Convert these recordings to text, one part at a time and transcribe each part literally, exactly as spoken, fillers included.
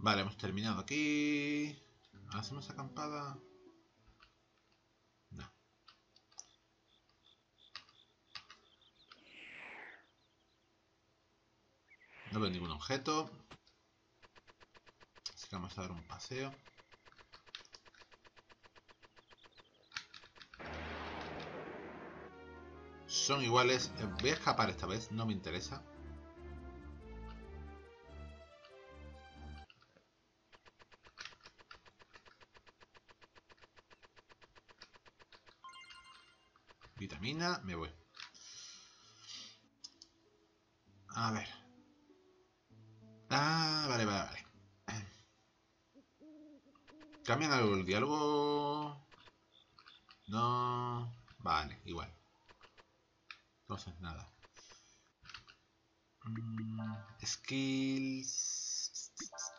Vale, hemos terminado aquí. ¿Hacemos acampada? No. No veo ningún objeto. Así que vamos a dar un paseo. Son iguales. Voy a escapar esta vez, no me interesa. Vitamina, me voy. A ver. Ah, vale, vale, vale. ¿Cambian algo el diálogo? No. Vale, igual. Entonces, nada. Mm, skills.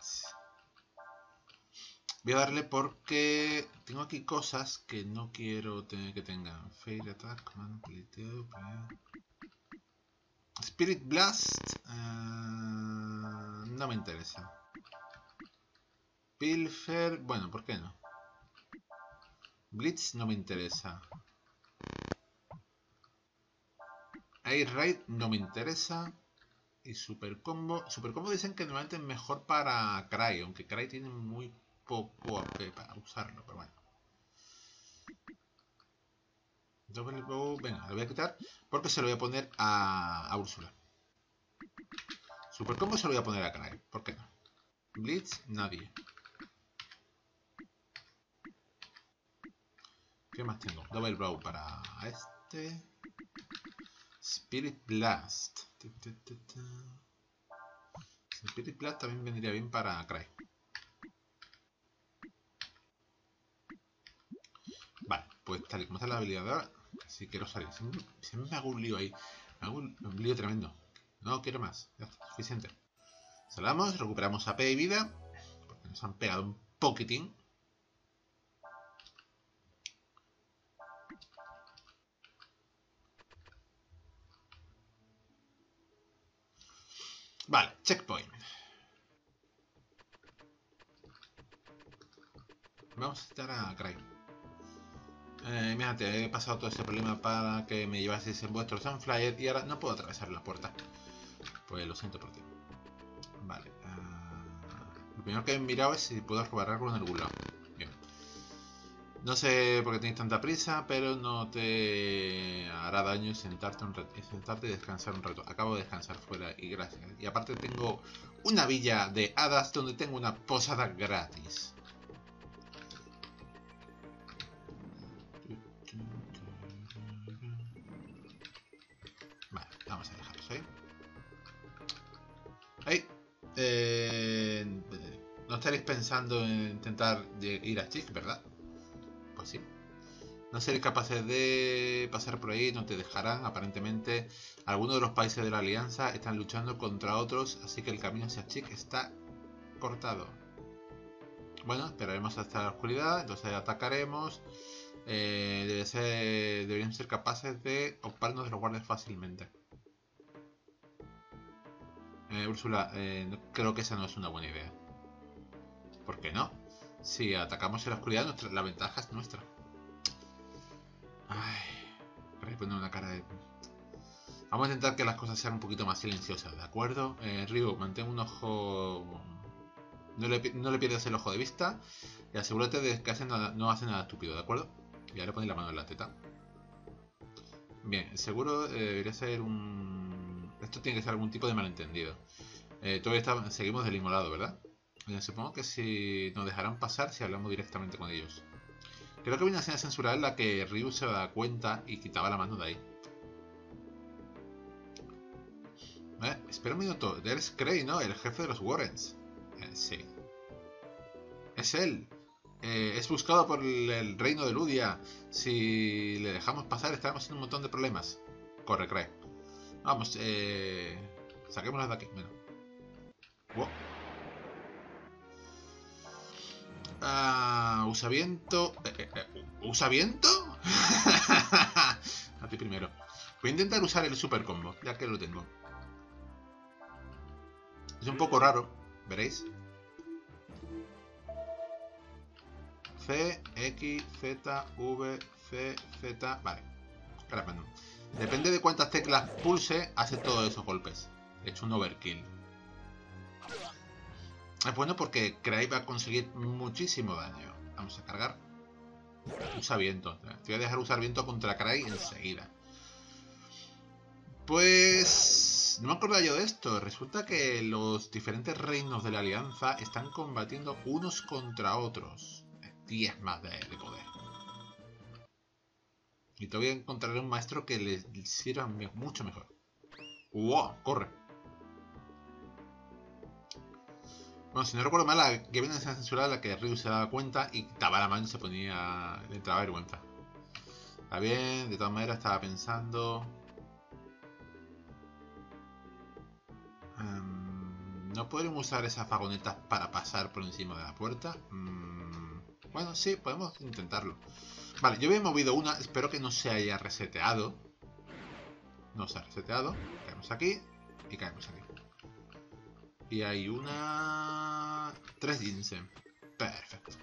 Voy a darle porque tengo aquí cosas que no quiero tener que tengan. Fail attack, command, politio, Spirit Blast. Uh, no me interesa. Pilfer. Bueno, ¿por qué no? Blitz no me interesa. Air Raid no me interesa. Y Super Combo. Super Combo dicen que normalmente es mejor para Cry, aunque Cry tiene muy poco A P para usarlo, pero bueno. Double Bow, venga, lo voy a quitar porque se lo voy a poner a, a Úrsula. Super Combo se lo voy a poner a Cry, ¿por qué no? Blitz, nadie. ¿Qué más tengo? Double Blow para este. Spirit Blast. Spirit Blast también vendría bien para Cry. Vale, pues tal y como está la habilidad de ahora, si quiero salir. Siempre, siempre me hago un lío ahí. Me hago un, un lío tremendo. No quiero más. Ya está, suficiente. Salamos, recuperamos A P y vida. Porque nos han pegado un poquitín. Vale, checkpoint. Vamos a citar a Cry. Eh, mírate, he pasado todo ese problema para que me llevaseis en vuestro Sunflyer y ahora no puedo atravesar la puerta. Pues lo siento por ti. Vale. Uh, lo primero que he mirado es si puedo robar algo en algún lado. Bien. No sé por qué tienes tanta prisa, pero no te hará daño sentarte, un rato, sentarte y descansar un rato. Acabo de descansar fuera y gracias. Y aparte tengo una villa de hadas donde tengo una posada gratis. Vale, vamos a dejarlos ahí. Ahí. Eh, no estaréis pensando en intentar ir a Chick, ¿verdad? Pues sí. No seréis capaces de pasar por ahí, no te dejarán. Aparentemente, algunos de los países de la Alianza están luchando contra otros, así que el camino hacia Chick está cortado. Bueno, esperaremos hasta la oscuridad, entonces atacaremos. Eh, debe ser, deberíamos ser capaces de ocuparnos de los guardias fácilmente. Eh, Úrsula, eh, no, creo que esa no es una buena idea. ¿Por qué no? Si atacamos en la oscuridad, nuestra, la ventaja es nuestra. Ay, para poner una cara de... Vamos a intentar que las cosas sean un poquito más silenciosas, ¿de acuerdo? Eh, Ryu, mantén un ojo... No le, no le pierdas el ojo de vista y asegúrate de que hace nada, no hace nada estúpido, ¿de acuerdo? Y ahora ponéis la mano en la teta. Bien, seguro eh, debería ser un... Esto tiene que ser algún tipo de malentendido. Eh, todavía está... seguimos del mismo lado, ¿verdad? Eh, supongo que si nos dejarán pasar si hablamos directamente con ellos. Creo que había una escena censurada en la que Ryu se da cuenta y quitaba la mano de ahí. Eh, espera un minuto, eres Cray, ¿no? El jefe de los Warrens. Eh, sí. Es él. Eh, es buscado por el, el reino de Ludia. Si le dejamos pasar estaremos en un montón de problemas. Corre, Cray. Vamos, eh... saquémoslas de aquí. Bueno. Wow. Ah, usa viento. Eh, eh, eh, ¿Usa viento? A ti primero. Voy a intentar usar el super combo, ya que lo tengo. Es un poco raro, veréis. C, X, Z, V, C, Z... Vale. Espera, no. Depende de cuántas teclas pulse, hace todos esos golpes. He hecho un overkill. Es bueno porque Cray va a conseguir muchísimo daño. Vamos a cargar. Usa viento. Te voy a dejar usar viento contra Cray enseguida. Pues... no me acordaba yo de esto. Resulta que los diferentes reinos de la alianza están combatiendo unos contra otros. diez más de, de poder. Y todavía encontraré un maestro que les sirva mucho mejor. ¡Wow! ¡Corre! Bueno, si no recuerdo mal, la que viene esa censurada la que Ryu se daba cuenta y quitaba la mano y se ponía... le entraba vergüenza. Está bien, de todas maneras estaba pensando... Um, ¿no podríamos usar esas vagonetas para pasar por encima de la puerta? Um, bueno, sí, podemos intentarlo. Vale, yo había movido una, espero que no se haya reseteado. No se ha reseteado. Caemos aquí y caemos aquí. Y hay una... tres ginseng. Perfecto.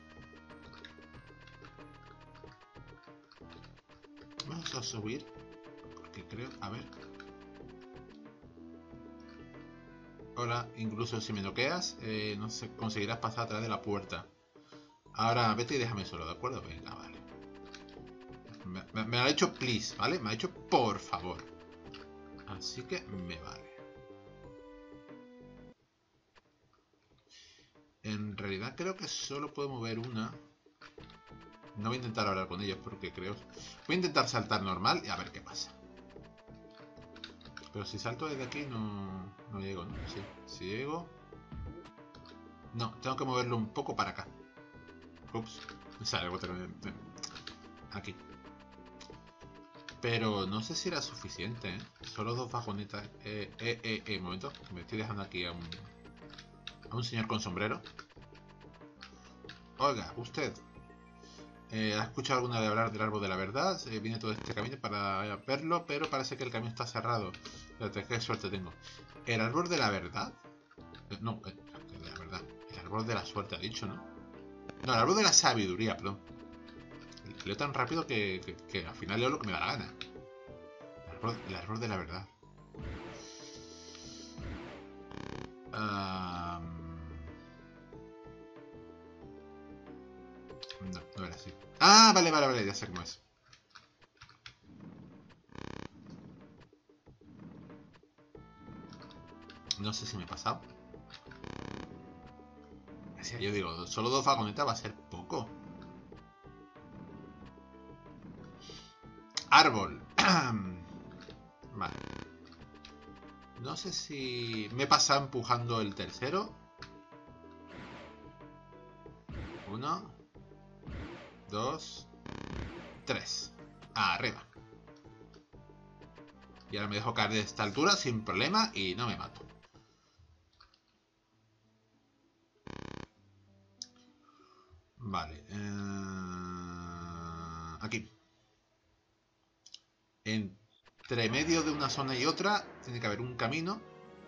Vamos a subir. Porque creo... A ver. Hola, incluso si me noqueas, eh, no sé, conseguirás pasar a través de la puerta. Ahora vete y déjame solo, ¿de acuerdo? Venga, vale. Me, me, me lo ha hecho please, ¿vale? Me ha hecho por favor. Así que me vale. En realidad creo que solo puedo mover una. No voy a intentar hablar con ellos porque creo... Voy a intentar saltar normal y a ver qué pasa. Pero si salto desde aquí no, no llego, ¿no? Sí, si llego... No, tengo que moverlo un poco para acá. Ups, sale el botón de... aquí. Pero no sé si era suficiente, ¿eh? Solo dos vagonetas. Eh, eh, eh, eh, un momento. Me estoy dejando aquí a un... a un señor con sombrero. Oiga, usted... Eh, ¿ha escuchado alguna vez hablar del árbol de la verdad? Eh, vine todo este camino para verlo, pero parece que el camino está cerrado. Fíjate, qué suerte tengo. ¿El árbol de la verdad? Eh, no, eh, de la verdad. El árbol de la suerte, ha dicho, ¿no? No, el árbol de la sabiduría, perdón. Leo tan rápido que, que, que al final leo lo que me da la gana. El árbol, el árbol de la verdad. Um... No, no era así. Ah, vale, vale, vale, ya sé cómo es. No sé si me he pasado. Así, yo digo, solo dos vagonetas va a ser poco. Árbol. Vale. No sé si me he pasado empujando el tercero. Uno. Dos. Tres. Arriba. Y ahora me dejo caer de esta altura sin problema y no me mato. Vale. Eh... Aquí. Entre medio de una zona y otra tiene que haber un camino.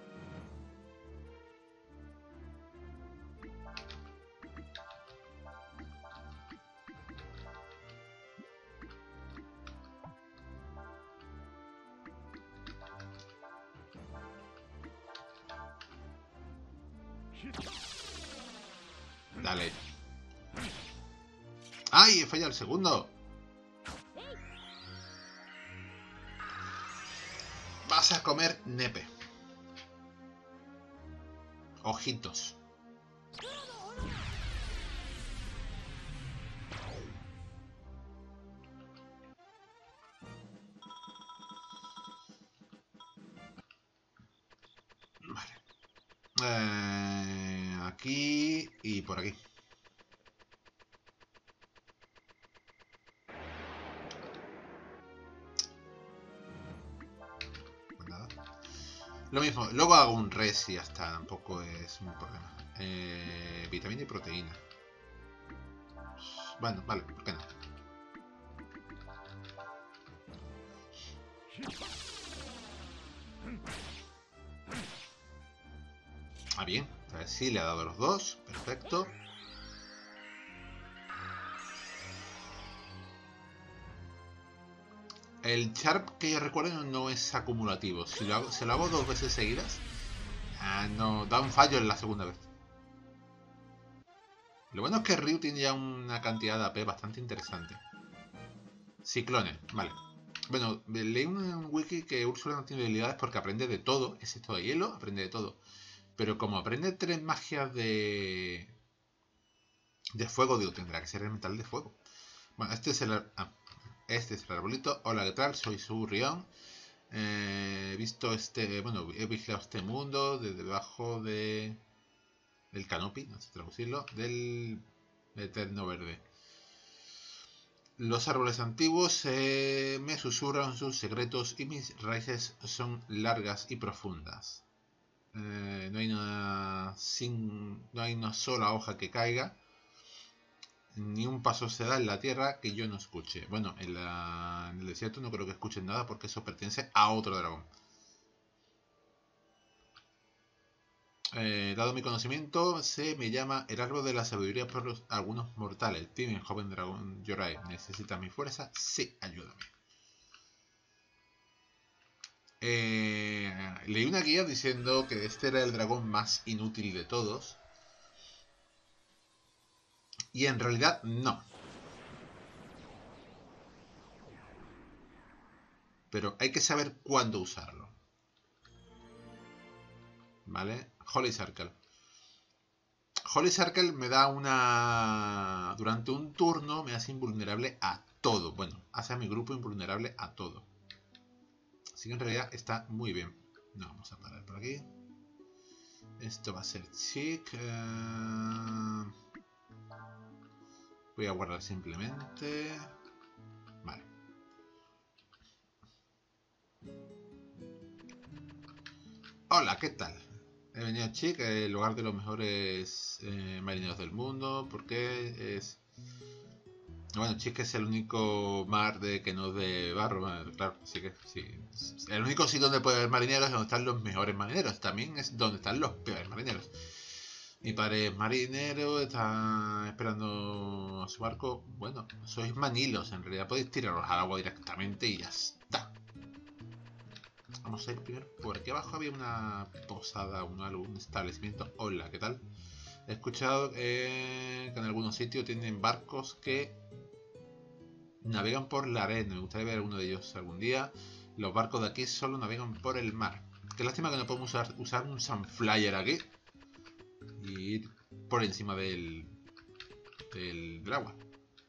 Dale. ¡Ay! He fallado el segundo. Vas a comer nepe. Ojitos. Vale. Eh, aquí y por aquí. Lo mismo, luego hago un res y ya está, tampoco es un problema. Eh, vitamina y proteína. Bueno, vale, ¿por qué no? Ah, bien, a ver si le ha dado los dos, perfecto. El Sharp que yo recuerdo no es acumulativo. Si lo hago, si lo hago dos veces seguidas, ah, no, da un fallo en la segunda vez. Lo bueno es que Ryu tiene ya una cantidad de A P bastante interesante. Ciclones, vale. Bueno, leí un wiki que Úrsula no tiene habilidades porque aprende de todo, excepto de hielo, aprende de todo. Pero como aprende tres magias de... de fuego, digo, tendrá que ser el metal de fuego. Bueno, este es el... Ah, este es el arbolito. Hola, ¿qué tal? Soy su Rion. Eh, he visto este... Bueno, he vigilado este mundo desde debajo de... del canopy, no sé traducirlo, del eterno verde. Los árboles antiguos eh, me susurran sus secretos y mis raíces son largas y profundas. Eh, no hay una sin, no hay una sola hoja que caiga, ni un paso se da en la tierra que yo no escuche. Bueno, en, la, en el desierto no creo que escuchen nada porque eso pertenece a otro dragón. Eh, dado mi conocimiento, se me llama el árbol de la sabiduría por los, algunos mortales. Dime, joven dragón Yorai, ¿necesitas mi fuerza? Sí, ayúdame. Eh, leí una guía diciendo que este era el dragón más inútil de todos. Y en realidad no. Pero hay que saber cuándo usarlo. ¿Vale? Holy Circle. Holy Circle me da una... Durante un turno me hace invulnerable a todo. Bueno, hace a mi grupo invulnerable a todo. Así que en realidad está muy bien. No, vamos a parar por aquí. Esto va a ser chic. Uh... Voy a guardar simplemente. Vale. Hola, ¿qué tal? He venido a Chic, el lugar de los mejores eh, marineros del mundo, porque es... Bueno, Chic es el único mar de que no es de barro, bueno, claro, así que sí. El único sitio donde puede haber marineros es donde están los mejores marineros, también es donde están los peores marineros. Mi padre es marinero, está esperando a su barco. Bueno, sois manilos, en realidad podéis tiraros al agua directamente y ya está. Vamos a ir primero. Por aquí abajo había una posada, un, un establecimiento. Hola, ¿qué tal? He escuchado eh, que en algunos sitios tienen barcos que navegan por la arena. Me gustaría ver alguno de ellos algún día. Los barcos de aquí solo navegan por el mar. Qué lástima que no podemos usar, usar un Sunflyer aquí y ir por encima del, del, del agua.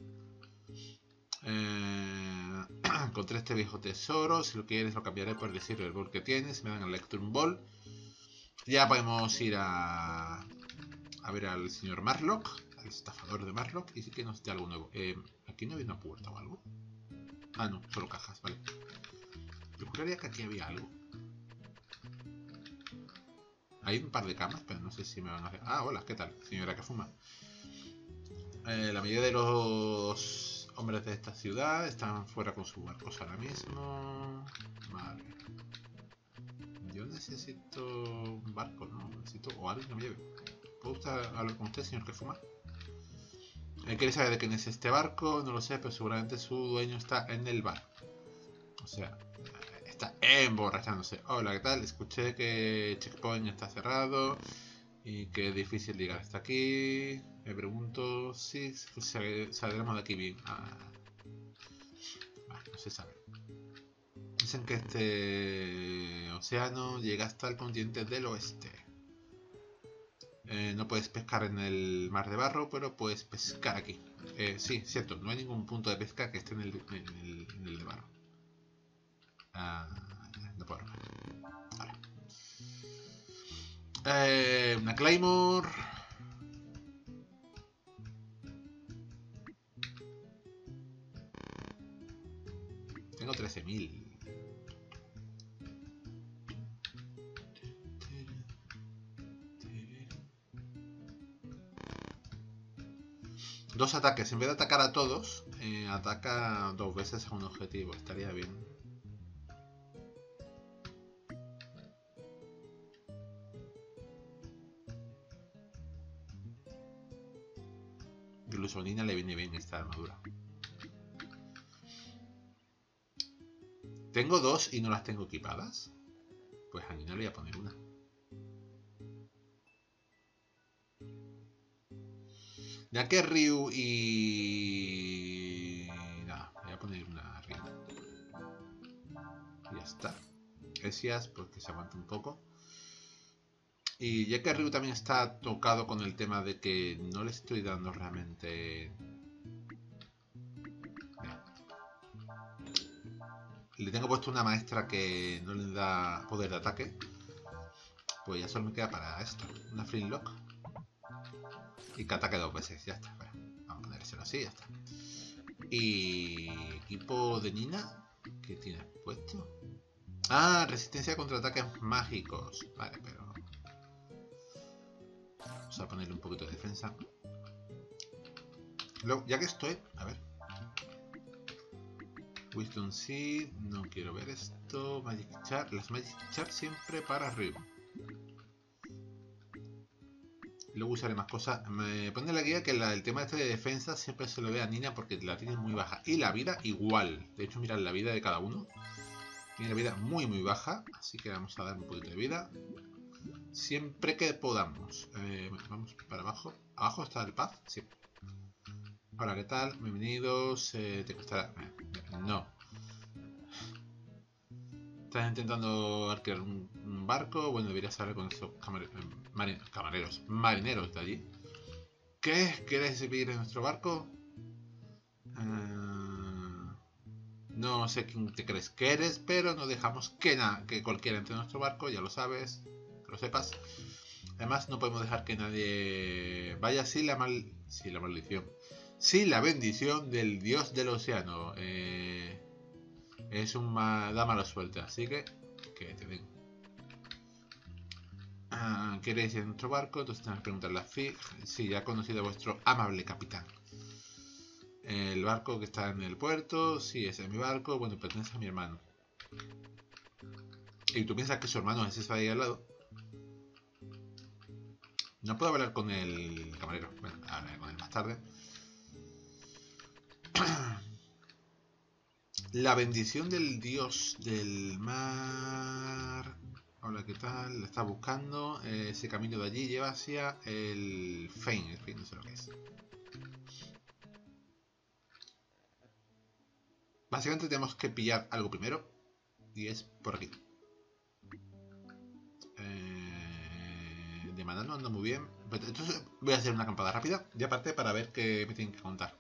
Eh, encontré este viejo tesoro. Si lo quieres, lo cambiaré por el Silver Ball que tienes. Me dan el Electrum Ball. Ya podemos ir a, a ver al señor Marlock, al estafador de Marlock, y sí que nos dé algo nuevo. Eh, ¿Aquí no había una puerta o algo? Ah, no, solo cajas, vale. Yo juraría que aquí había algo. Hay un par de camas, pero no sé si me van a hacer... Ah, hola, ¿qué tal? Señora que fuma. Eh, la mayoría de los hombres de esta ciudad están fuera con sus barcos ahora mismo. Vale. Yo necesito un barco, ¿no? Necesito... o alguien que me lleve. ¿Puedo usted hablar con usted, señor que fuma? Eh, ¿Quiere saber de quién es este barco? No lo sé, pero seguramente su dueño está en el bar. O sea, está emborrachándose. Hola, ¿qué tal? Escuché que Checkpoint está cerrado y que es difícil llegar hasta aquí. Me pregunto si saldremos de aquí bien. Ah, no se sabe. Dicen que este océano llega hasta el continente del oeste. Eh, no puedes pescar en el mar de barro, pero puedes pescar aquí. Eh, sí, cierto, no hay ningún punto de pesca que esté en el, en el, en el de barro. Ah, no puedo. Vale. Eh, una Claymore. Tengo trece mil. Dos ataques. En vez de atacar a todos, eh, ataca dos veces a un objetivo. Estaría bien. Incluso a Nina le viene bien esta armadura. Tengo dos y no las tengo equipadas. Pues a Nina le voy a poner una. Ya que Ryu y... Nada, voy a poner una Ryu. Y ya está. Esias, pues que se aguante un poco. Y ya que Ryu también está tocado con el tema de que no le estoy dando realmente... Le tengo puesto una maestra que no le da poder de ataque. Pues ya solo me queda para esto. Una Flintlock. Y que ataque dos veces. Ya está. Bueno, vamos a ponérselo así, ya está. Y... Equipo de Nina. ¿Qué tienes puesto? Ah, resistencia contra ataques mágicos. Vale, pero... Vamos a ponerle un poquito de defensa. Luego, ya que estoy... A ver... Wisdom Seed, no quiero ver esto. Magic Chart, las Magic Chart siempre para arriba. Luego usaré más cosas. Me pone la guía que la, el tema este de defensa siempre se lo ve a Nina porque la tiene muy baja. Y la vida igual. De hecho, mirad la vida de cada uno. Tiene la vida muy muy baja. Así que vamos a dar un poquito de vida. Siempre que podamos. Eh, vamos para abajo. ¿Abajo está el path? Sí. Hola, ¿qué tal? Bienvenidos. Eh, ¿Te costará? No. Estás intentando arquear un, un barco. Bueno, deberías hablar con esos marin camareros, marineros de allí. ¿Qué? ¿Quieres vivir en nuestro barco? Uh, no sé quién te crees que eres, pero no dejamos que, na que cualquiera entre en nuestro barco, ya lo sabes, que lo sepas. Además, no podemos dejar que nadie vaya sin la, mal sin la maldición. Sin la bendición del dios del océano. Eh, es un ma da mala suerte, así que que te den. Ah, ¿queréis ir en nuestro barco? Entonces tenemos que preguntarle a Fig. Sí, ya he conocido a vuestro amable capitán. El barco que está en el puerto, sí, ese es mi barco. Bueno, pertenece a mi hermano. ¿Y tú piensas que su hermano es ese ahí al lado? No puedo hablar con el camarero. Bueno, hablaré con él más tarde. La bendición del dios del mar. Hola, ¿qué tal? La está buscando. Eh, ese camino de allí lleva hacia el Fein. En fin, no sé lo que es. Básicamente tenemos que pillar algo primero. Y es por aquí. Eh, de mana no anda muy bien. Entonces voy a hacer una acampada rápida. Y aparte para ver qué me tienen que contar.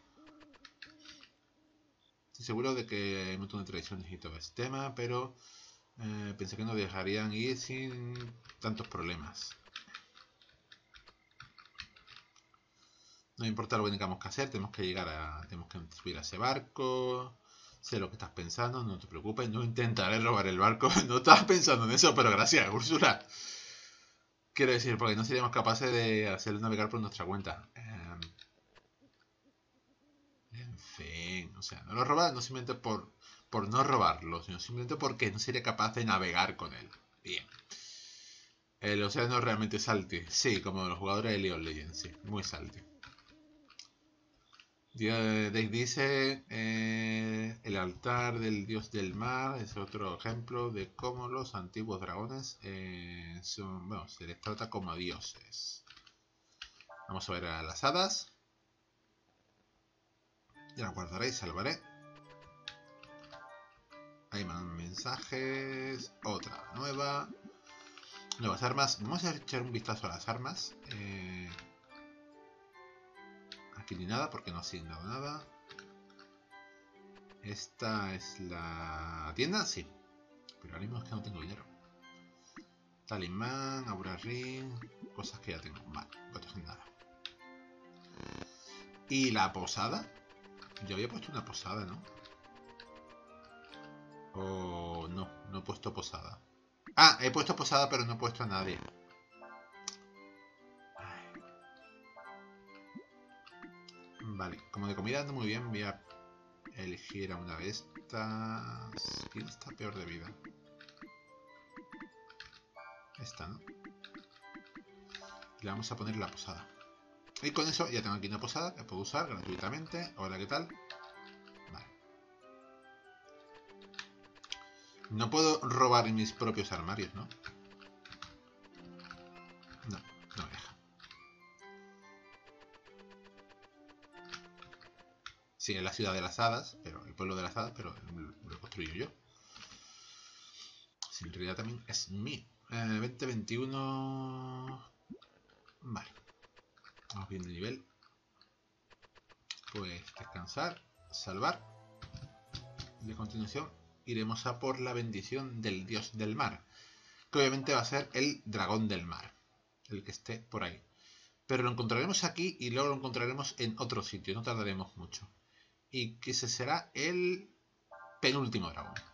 Estoy seguro de que hay un montón de tradiciones y todo este tema, pero eh, pensé que nos dejarían ir sin tantos problemas. No importa lo que tengamos que hacer, tenemos que llegar a... Tenemos que subir a ese barco. Sé lo que estás pensando, no te preocupes, no intentaré robar el barco. No estabas pensando en eso, pero gracias, Úrsula. Quiero decir, porque no seríamos capaces de hacerlo navegar por nuestra cuenta. Eh, en fin, o sea, no lo robas no simplemente por, por no robarlo, sino simplemente porque no sería capaz de navegar con él. Bien. El océano realmente salte. Sí, como los jugadores de League of Legends, sí, muy salte. Dave dice, eh, el altar del dios del mar es otro ejemplo de cómo los antiguos dragones eh, son, bueno, se les trata como dioses. Vamos a ver a las hadas. Ya la guardaré y salvaré. Ahí mandan mensajes. Otra nueva. Nuevas armas. Vamos a echar un vistazo a las armas. Eh, aquí ni nada porque no ha asignado nada. Esta es la tienda, sí. Pero ahora mismo es que no tengo dinero. Talismán, Aura Ring, cosas que ya tengo. Vale, no tengo nada. ¿Y la posada? Yo había puesto una posada, ¿no? O no, no he puesto posada. Ah, he puesto posada pero no he puesto a nadie. Ay. Vale, como de comida ando muy bien, voy a elegir a una de estas. ¿Quién está peor de vida? Esta, ¿no? Le vamos a poner la posada. Y con eso ya tengo aquí una posada que puedo usar gratuitamente. Hola, ¿qué tal? Vale. No puedo robar en mis propios armarios, ¿no? No, no me deja. Sí, es la ciudad de las hadas, pero el pueblo de las hadas, pero lo construyo yo. Si en realidad también es mío. Eh, veinte veintiuno... Vale. Vamos bien de nivel. Pues descansar, salvar. De continuación iremos a por la bendición del dios del mar, que obviamente va a ser el dragón del mar, el que esté por ahí. Pero lo encontraremos aquí y luego lo encontraremos en otro sitio, no tardaremos mucho. Y que ese será el penúltimo dragón.